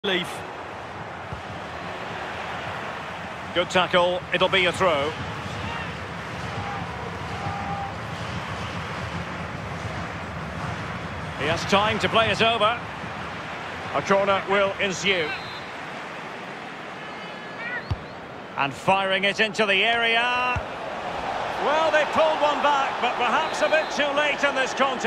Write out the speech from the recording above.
Leaf. Good tackle, it'll be a throw. He has time to play it over. A corner will ensue. And firing it into the area. Well, they pulled one back, but perhaps a bit too late in this contest.